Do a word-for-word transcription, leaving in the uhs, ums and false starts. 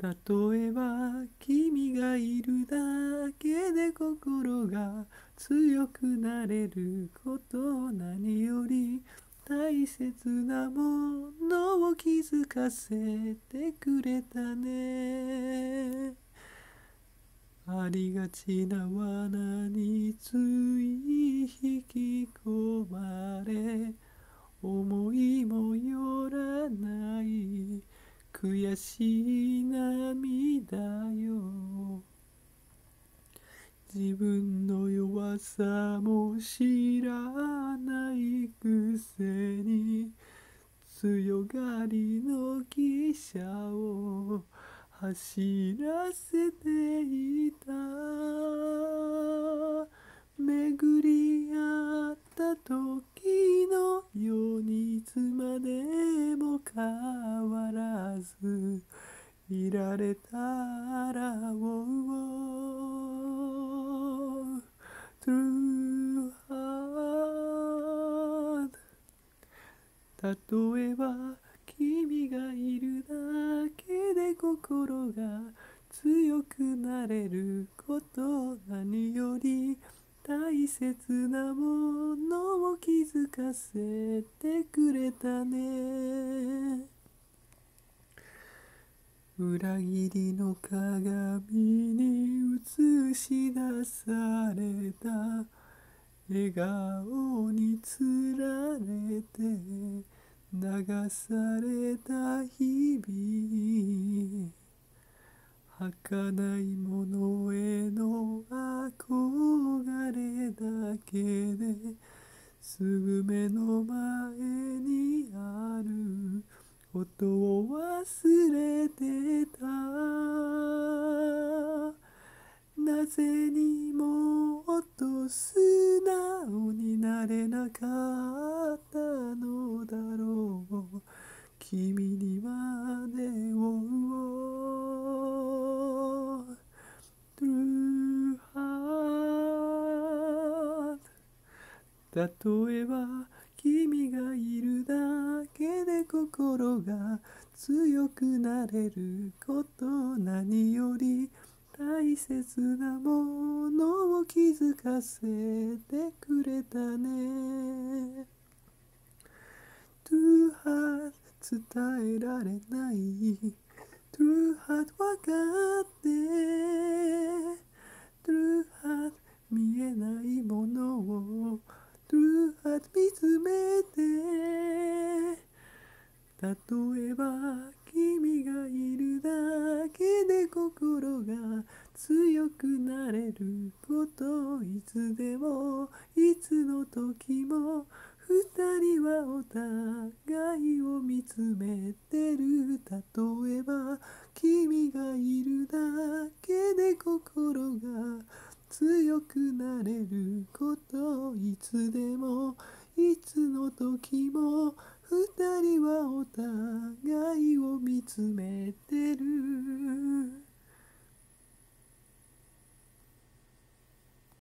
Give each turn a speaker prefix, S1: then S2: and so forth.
S1: 例えば君がいるだけで心が強くなれること、何より大切なものを気づかせてくれたね。ありがちな罠につい引き込まれ、思いもよらない悔しい涙よ。自分の弱さも知らないくせに、強がりの汽車を走らせていた。巡り合った時のようにいつまでも変わらずいられたら、おう True Heart。 例えば君がいるだけで心が強くなれること、何より大切なものを気づかせてくれたね。裏切りの鏡に映し出された笑顔につられて流された日々、儚いものへの憧れだけですぐ目の前にあることを忘れてた。なぜにもっと素直になれなかったのだろう、君にまでを True Heart。 例えば君がいるだけで心が強くなれること、何より大切なものを気づかせてくれたね。 True Heart 伝えられない True Heart わかって、 True Heart 見えないものを True Heart 見つめて。例えば君がいるだけで心が強くなれること、いつでもいつの時も二人はお互いを見つめてる。例えば君がいるだけで心が強くなれること、いつでもいつの時も二人はお互いを見つめ